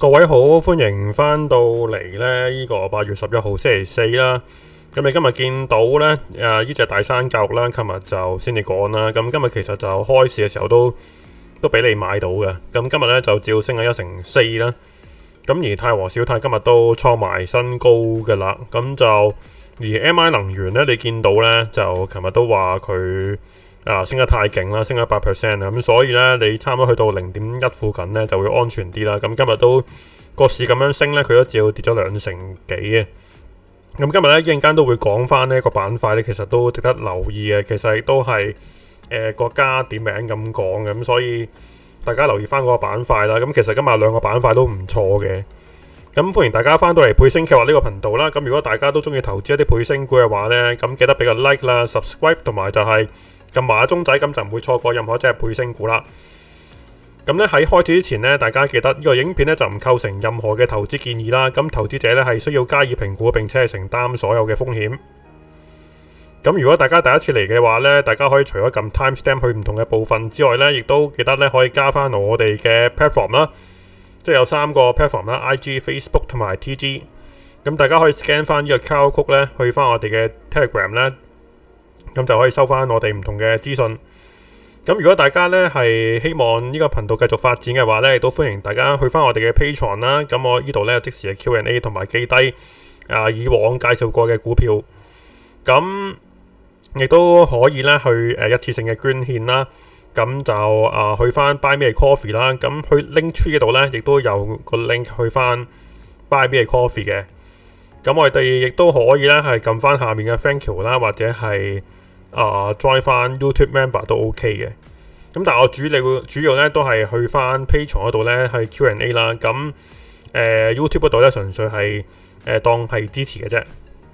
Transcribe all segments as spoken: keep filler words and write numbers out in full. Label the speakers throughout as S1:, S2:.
S1: 各位好，歡迎翻到嚟咧呢個八月十一號星期四啦。咁你今日見到咧誒呢隻大山教育啦，琴日就先至講啦。咁今日其實就開市嘅時候都都俾你買到嘅。咁今日咧就照升咗一成四啦。咁而太和小泰今日都創埋新高嘅啦。咁就而 M I 能源咧，你見到咧就琴日都話佢啊升得太勁啦，升咗八 percent 啊。咁所以咧你差唔多去到零點一附近咧就會安全啲啦。咁今日都個市咁樣升咧，佢都照跌咗兩成幾嘅。咁今日咧一陣間都會講翻呢一個板塊咧，其實都值得留意嘅。其實亦都係誒國家點名咁講嘅，咁所以大家留意翻嗰個板塊啦。咁其實今日兩個板塊都唔錯嘅。咁歡迎大家翻到嚟倍升計劃呢個頻道啦。咁如果大家都中意投資一啲倍升股嘅話呢，咁記得俾個 like 啦、subscribe 同埋就係撳埋個鐘仔，咁就唔會錯過任何一隻倍升股啦。咁咧喺開始之前呢，大家記得呢個影片呢就唔構成任何嘅投資建議啦。咁投資者呢係需要加以評估並且係承擔所有嘅風險。咁如果大家第一次嚟嘅話呢，大家可以除咗撳 timestamp 去唔同嘅部分之外呢，亦都記得呢可以加翻我哋嘅 platform 啦。即係有三個 platform 啦 ，I G、Facebook 同埋 T G。咁大家可以 scan 翻呢個 Q R code 咧，去翻我哋嘅 Telegram 咧，咁就可以收翻我哋唔同嘅資訊。咁如果大家咧係希望呢個頻道繼續發展嘅話咧，亦都歡迎大家去翻我哋嘅 Patreon 啦。咁我呢度咧即時嘅 Q and A 同埋記低啊以往介紹過嘅股票。咁亦都可以咧去誒、呃、一次性嘅捐獻啦。咁就啊、呃、去翻 Buy Me a Coffee 啦，咁去 Link Tree 嗰度咧，亦都有個 link 去翻 Buy Me a Coffee 嘅。咁我哋亦都可以咧係撳翻下面嘅 Thank You 啦，或者係啊 join 翻 YouTube Member 都 OK 嘅。咁但係我主要主要咧都係去翻 Patreon 嗰度咧係 Q and A 啦。咁誒、呃、YouTube 嗰度咧純粹係誒、呃、當係支持嘅啫。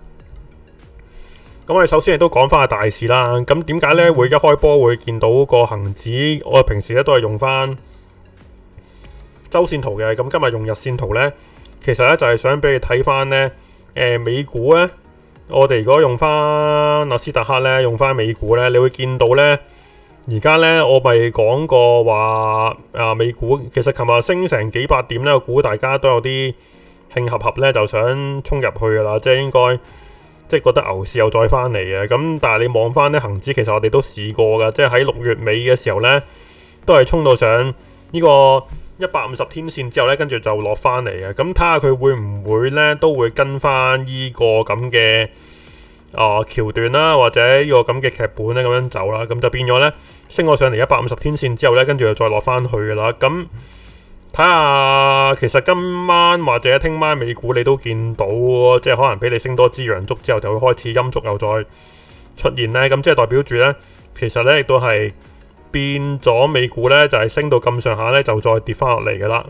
S1: 咁我哋首先亦都講翻下大市啦。咁點解咧會一開波會見到個恒指？我哋平時咧都係用翻周線圖嘅。咁今日用日線圖咧，其實咧就係、是、想俾你睇翻咧，誒、呃、美股咧，我哋如果用翻納斯達克咧，用翻美股咧，你會見到咧，而家咧我咪講過話啊，美股其實琴日升成幾百點咧，我估大家都有啲興合合咧，就想衝入去噶啦，即係應該。即係覺得牛市又再翻嚟嘅，咁但係你望翻咧恒指，其實我哋都試過㗎，即係喺六月尾嘅時候咧，都係衝到上呢個一百五十天線之後咧，跟住就落翻嚟嘅。咁睇下佢會唔會咧都會跟翻呢個咁嘅啊橋段啦，或者呢個咁嘅劇本咧咁樣走啦，咁就變咗咧升咗上嚟一百五十天線之後咧，跟住又再落翻去㗎啦。咁睇下，其實今晚或者聽晚美股你都見到，即係可能俾你升多支陽燭之後，就會開始陰燭又再出現咧。咁即係代表住咧，其實咧亦都係變咗美股咧，就係、是、升到咁上下咧，就再跌翻落嚟噶啦。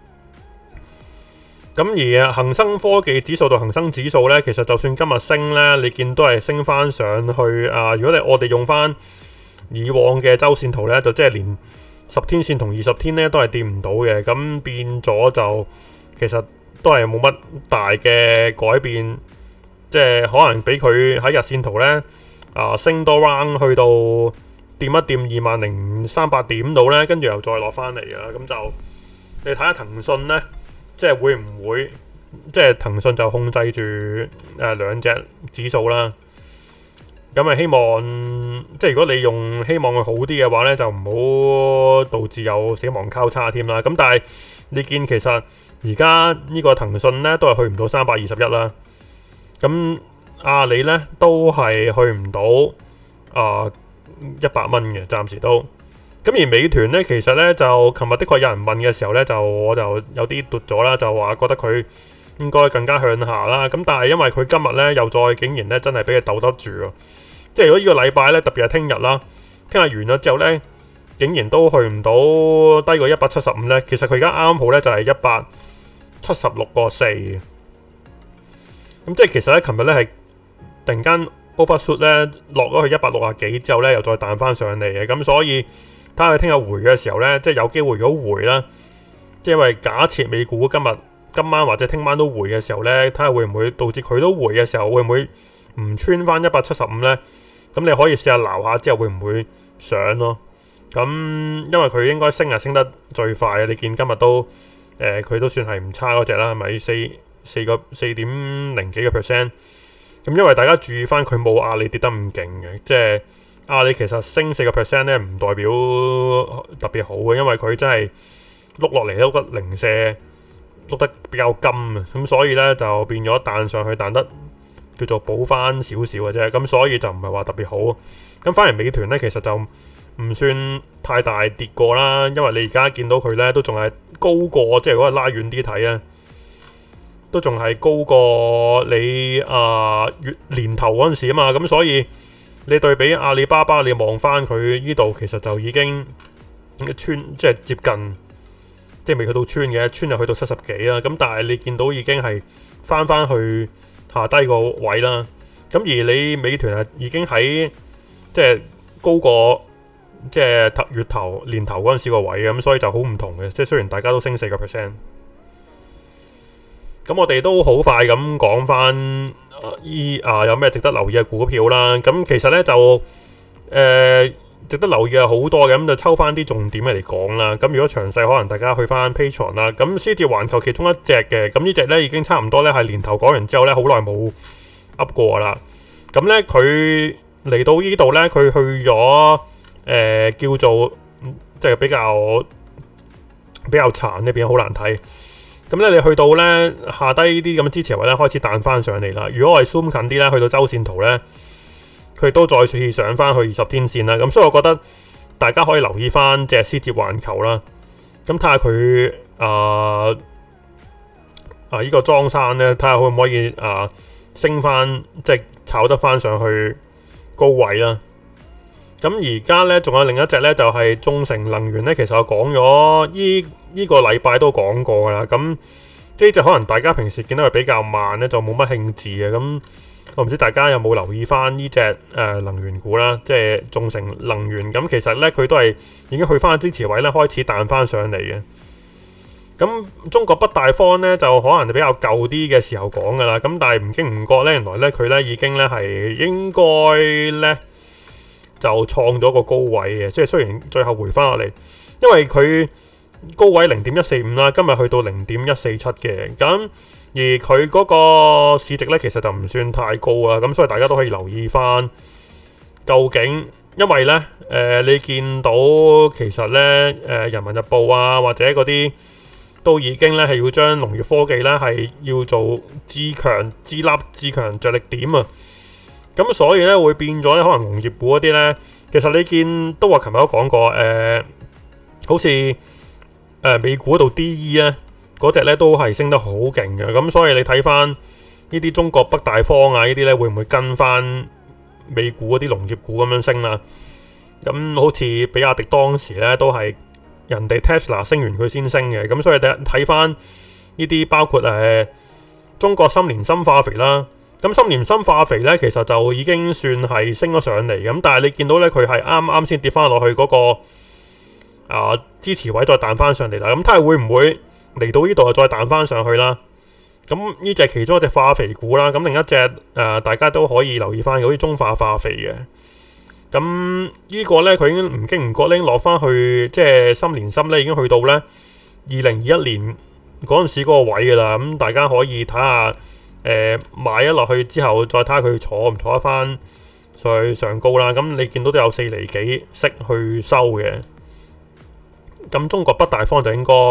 S1: 咁而恒生科技指數到恒生指數咧，其實就算今日升咧，你見都係升翻上去啊！如果你我哋用翻以往嘅周線圖咧，就即係連十天線同二十天咧都係跌唔到嘅，咁變咗就其實都係冇乜大嘅改變，即係可能俾佢喺日線圖咧啊升多 round 去到掂一掂二萬零三百點度咧，跟住又再落翻嚟啊！咁就你睇下騰訊咧，即係會唔會即係騰訊就控制住誒、呃、兩隻指數啦。咁啊，希望即係如果你用希望佢好啲嘅話咧，就唔好導致有死亡交叉添啦。咁但係你見其實而家呢個騰訊咧都係去唔到三百二十一啦。咁阿里咧都係去唔到啊一百蚊嘅，暫時都。咁而美團咧，其實咧就琴日的確有人問嘅時候咧，就我就有啲奪咗啦，就話覺得佢應該更加向下啦。咁但係因為佢今日咧又再竟然咧真係俾佢鬥得住啊！即係如果呢個禮拜咧，特別係聽日啦，聽日完咗之後咧，竟然都去唔到低過一百七十五咧。其實佢而家啱好咧就係一百七十六個四嘅。咁即係其實咧，琴日咧係突然間 overshoot 咧落咗去一百六十幾之後咧，又再彈翻上嚟嘅。咁所以睇下佢聽日回嘅時候咧，即係有機會如果回啦，即係因為假設美股今日今晚或者聽晚都回嘅時候咧，睇下會唔會導致佢都回嘅時候會唔會唔穿翻一百七十五咧？咁你可以試下撈下之後會唔會上咯？咁因為佢應該升係升得最快嘅，你見今日都誒佢都算係唔差嗰隻啦，係咪四四個四點零幾個 percent？咁因為大家注意翻佢冇阿里跌得咁勁嘅，即係阿里其實升四個 percent 咧，唔代表特別好嘅，因為佢真係碌落嚟碌得零舍，碌得比較金啊，咁所以咧就變咗彈上去彈得叫做補翻少少嘅啫，咁所以就唔係話特別好。咁反而美團咧其實就唔算太大跌過啦，因為你而家見到佢咧都仲係高過，即係如果拉遠啲睇啊，都仲係高過你啊月年頭嗰陣時啊嘛，咁所以你對比阿里巴巴，你望翻佢呢度其實就已經穿，即係接近，即係未去到穿嘅，穿就去到七十幾啦。咁但係你見到已經係翻翻去下低個位啦。咁而你美團係已經喺即係高過即係月頭年頭嗰陣時個位嘅，咁所以就好唔同嘅。即係雖然大家都升四個 percent。咁我哋都好快咁講翻依啊有咩值得留意嘅股票啦。咁其實咧就誒、呃、值得留意嘅好多嘅，咁就抽翻啲重點嚟講啦。咁如果詳細可能大家去翻 Patreon 啦。咁思捷環球其中一隻嘅，咁呢隻咧已經差唔多咧係年頭講完之後咧好耐冇 up 過啦。咁咧佢嚟到呢度咧，佢去咗誒、呃、叫做即係比較比較殘呢邊好難睇。咁咧，你去到咧下低呢啲咁嘅支持位咧，開始彈翻上嚟啦。如果我係 zoom 近啲咧，去到周線圖咧，佢都再次上翻去二十天線啦。咁所以我覺得大家可以留意翻隻思捷環球啦。咁睇下佢啊啊呢個莊山咧，睇下可唔可以啊升翻，即係炒得翻上去高位啦。咁而家咧仲有另一隻咧，就係、是、中成能源咧。其實我講咗依依個禮拜都講過噶啦。咁呢隻可能大家平時見到佢比較慢咧，就冇乜興致嘅。咁我唔知大家有冇留意翻呢隻誒能源股啦，即係中成能源。咁其實咧佢都係已經去翻支持位咧，開始彈翻上嚟嘅。咁中國北大方咧就可能比較舊啲嘅時候講噶啦。咁但係唔經唔覺咧，原來咧佢咧已經咧係應該咧。就創咗個高位嘅，即係雖然最後回翻落嚟，因為佢高位零點一四五啦，今日去到零點一四七嘅，咁而佢嗰個市值咧其實就唔算太高啊，咁所以大家都可以留意翻究竟，因為咧誒、呃、你見到其實咧誒、呃、人民日報啊或者嗰啲都已經咧係要將農業科技咧係要做自強自立自強着力點啊。咁所以咧會變咗咧，可能農業股嗰啲咧，其實你見都話琴日都講過，誒、呃，好似誒、呃、美股嗰度 D E 咧，嗰隻咧都係升得好勁嘅。咁所以你睇翻呢啲中國北大方啊，呢啲咧會唔會跟翻美股嗰啲農業股咁樣升啦？咁好似比亞迪當時咧都係人哋 Tesla 升完佢先升嘅。咁所以睇睇翻呢啲包括誒、呃、中國深聯深化肥啦。咁深聯深化肥咧，其實就已經算係升咗上嚟，咁但係你見到咧，佢係啱啱先跌翻落去嗰、那個啊支持位，再彈翻上嚟啦。咁睇下會唔會嚟到呢度再彈翻上去啦？咁呢隻其中一隻化肥股啦，咁另一隻誒、呃、大家都可以留意翻，好似中化化肥嘅。咁呢個咧，佢已經唔經唔覺拎落翻去，即係深聯深咧已經去到咧二零二一年嗰陣時嗰個位噶啦。咁大家可以睇下。誒、呃、買咗落去之後，再睇下佢坐唔坐得翻上去上高啦。咁你見到都有四厘幾息去收嘅。咁中國北大方就應該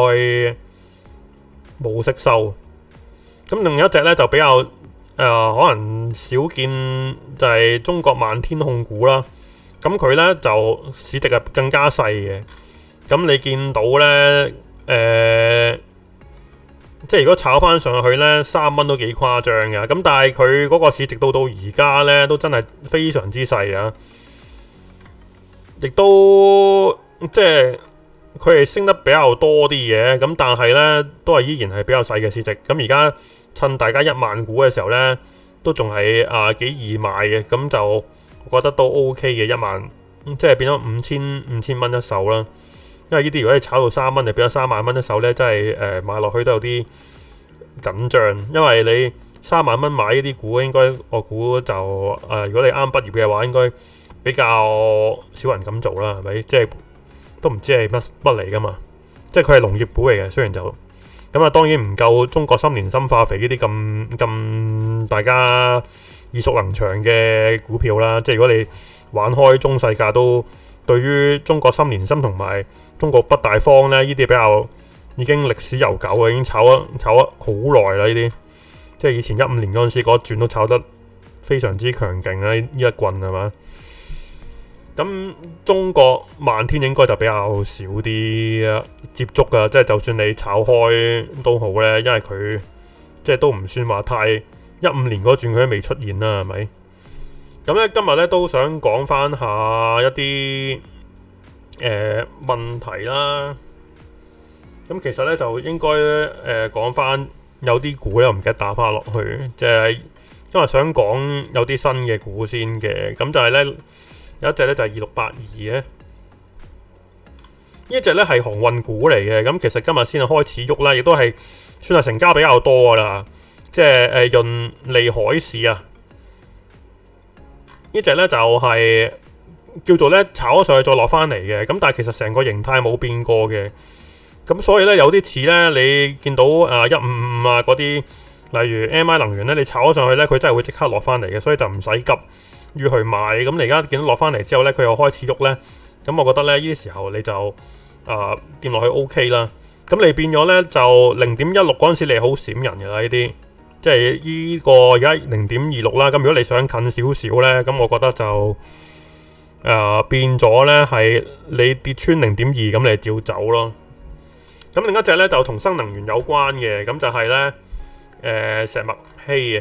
S1: 冇息收。咁另一隻咧就比較誒、呃、可能少見，就係中國萬天控股啦。咁佢咧就市值係更加細嘅。咁你見到咧誒？呃即係如果炒翻上去咧，三蚊都幾誇張嘅。咁但係佢嗰個市值到到而家咧，都真係非常之細啊！亦都即係佢係升得比較多啲嘅。咁但係咧，都係依然係比較細嘅市值。咁而家趁大家一萬股嘅時候咧，都仲係啊幾易買嘅。咁就我覺得都 OK 嘅，一萬即係變咗五千五千蚊一手啦。因為呢啲如果你炒到三蚊，就變咗三萬蚊一手咧，真係誒、呃、買落去都有啲緊張。因為你三萬蚊買呢啲股，應該我估就誒、呃，如果你啱畢業嘅話，應該比較少人咁做啦，係咪？即係都唔知係乜乜嚟噶嘛。即係佢係農業股嚟嘅，雖然就咁啊，當然唔夠中國深連深化肥呢啲咁咁大家耳熟能詳嘅股票啦。即係如果你玩開中細價，都對於中國深連深同埋中國北大方咧，呢啲比較已經歷史悠久啊，已經炒咗炒咗好耐啦。呢啲即係以前一五年嗰陣時嗰轉都炒得非常之強勁啦，呢一棍係嘛？咁中國漫天應該就比較少啲接觸噶，即係就算你炒開都好咧，因為佢即係都唔算話太一五年嗰轉佢都未出現啦，係咪？咁咧今日咧都想講翻下一啲誒、呃、問題啦。咁其實咧就應該誒講翻有啲股咧，我唔記得打翻落去，即係今日想講有啲新嘅股先嘅。咁就係咧有一隻咧就係二六八二嘅，呢一隻咧係航運股嚟嘅。咁其實今日先係開始喐啦，亦都係算係成交比較多噶啦。即係誒潤利海事啊，呢隻咧就係、是、叫做咧炒咗上去再落翻嚟嘅。咁但係其實成個形態冇變過嘅。咁所以咧有啲似咧，你見到啊一五五啊嗰啲，例如 M I 能源咧，你炒咗上去咧，佢真係會即刻落翻嚟嘅，所以就唔使急於去買。咁你而家見到落翻嚟之後咧，佢又開始喐咧，咁我覺得咧呢啲時候你就啊掂落去 O K 啦。咁你變咗咧就零點一六嗰陣時，你好閃人嘅啦呢啲，即係呢個而家零點二六啦。咁如果你想近少少咧，咁我覺得就啊變咗咧係你跌穿零點二，咁你照走咯。咁另一隻咧就同新能源有關嘅，咁就係咧誒石墨烯啊，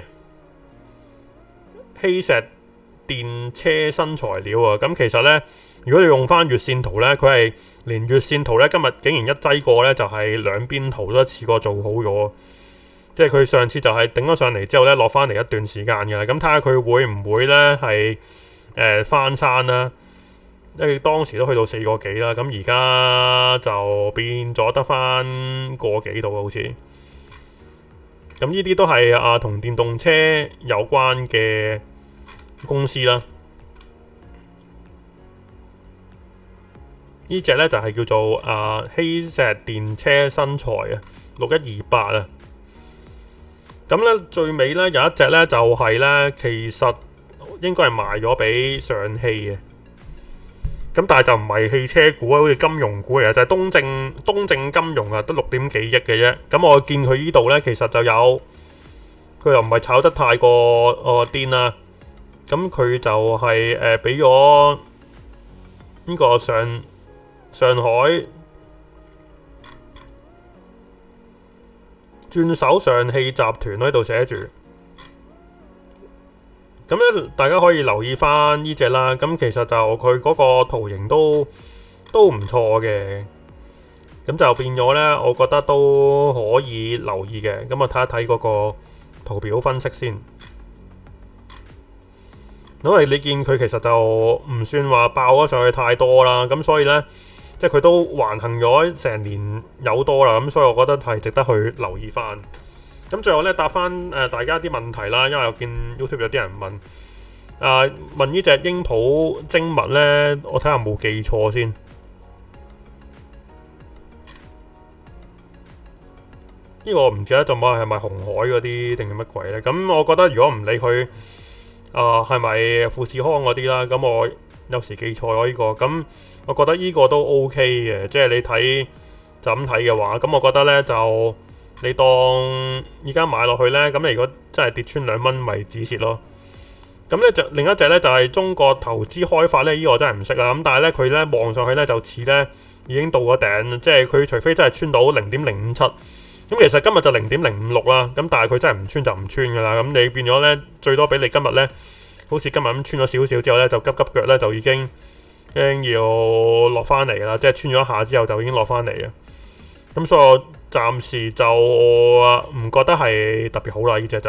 S1: 烯石電車新材料啊。咁其實咧，如果你用翻月線圖咧，佢係連月線圖咧今日竟然一劑過咧，就係兩邊圖都一次過做好咗。即係佢上次就係頂咗上嚟之後咧，落翻嚟一段時間嘅。咁睇下佢會唔會咧係誒翻山啦？因為當時都去到四個幾啦，咁而家就變咗得翻個幾度好似。咁呢啲都係啊同電動車有關嘅公司啦。呢隻咧就係、是、叫做啊烯石電車新材啊，六一二八啊。咁咧最尾咧有一隻咧就係、是、咧，其實應該係賣咗俾上汽嘅。咁但係就唔係汽車股啊，好似金融股嚟嘅，就係、是、東正東正金融啊，得六點幾億嘅啫。咁我見佢呢度咧，其實就有佢又唔係炒得太過哦癲啦。咁佢就係誒俾咗呢個上上海轉手上汽集團喺度寫住。咁咧，大家可以留意翻呢隻啦。咁其實就佢嗰個圖形都都唔錯嘅。咁就變咗咧，我覺得都可以留意嘅。咁我睇一睇嗰個圖表分析先。因為你見佢其實就唔算話爆咗上去太多啦。咁所以咧，即係佢都橫行咗成年有多啦。咁所以我覺得係值得去留意翻。咁最後咧答翻誒、呃、大家啲問題啦，因為我見 YouTube 有啲人問，啊、呃、問呢隻英普精密咧，我睇下冇記錯先。呢、這個我唔記得仲係係咪紅海嗰啲定係乜鬼咧？咁我覺得如果唔理佢啊係咪富士康嗰啲啦，咁我有時記錯咗呢個。咁我覺得呢個都 OK 嘅，即係你睇就咁睇嘅話，咁我覺得咧就。你當而家買落去呢，咁你如果真係跌穿兩蚊，咪止蝕咯。咁咧就另一隻呢，就係、是、中國投資開發呢，呢、這個我真係唔識啦。咁但係呢，佢呢望上去呢，就似呢已經到咗頂，即係佢除非真係穿到零點零五七。咁其實今日就零點零五六啦。咁但係佢真係唔穿就唔穿噶啦。咁你變咗呢，最多俾你今日呢，好似今日咁穿咗少少之後呢，就急急腳呢，就已經已經要落翻嚟啦。即係穿咗一下之後就已經落翻嚟嘅。咁所以我暫時就唔覺得係特別好啦，呢隻就。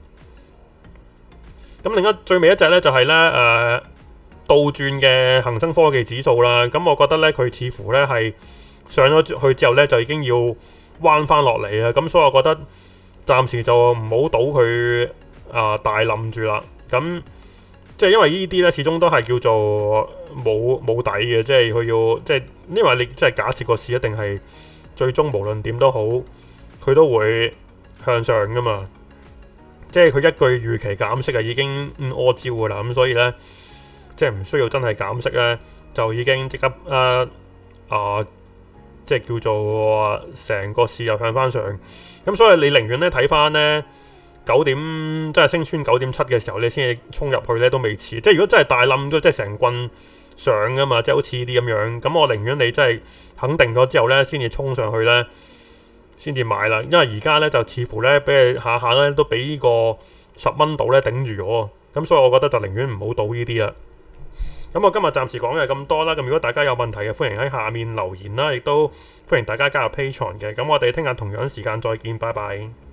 S1: 咁另一最尾一隻咧就係咧誒倒轉嘅恒生科技指數啦。咁我覺得咧佢似乎咧係上咗去之後咧就已經要彎翻落嚟啊。咁所以我覺得暫時就唔好賭佢啊大冧住啦。咁即係因為呢啲咧始終都係叫做冇冇底嘅，即係佢要即係因為你即係假設個市一定係。最終無論點都好， 佢都會向上噶嘛。即係佢一句預期減息啊，已經屙招噶啦。咁所以呢，即係唔需要真係減息呢，就已經即刻啊啊，即係叫做成個市又向翻上。咁所以你寧願咧睇翻呢九點，即係升穿九點七嘅時候，你先至衝入去呢都未遲。即係如果真係大冧咗，即係成棍上噶嘛，即係好似呢啲咁樣。咁我寧願你真係肯定咗之後呢，先至衝上去呢，先至買啦。因為而家呢，就似乎呢，俾你下下呢都俾呢個十蚊度呢頂住咗。咁所以我覺得就寧願唔好賭呢啲啦。咁我今日暫時講嘅係咁多啦。咁如果大家有問題嘅，歡迎喺下面留言啦，亦都歡迎大家加入 Patreon嘅。咁我哋聽日同樣時間再見，拜拜。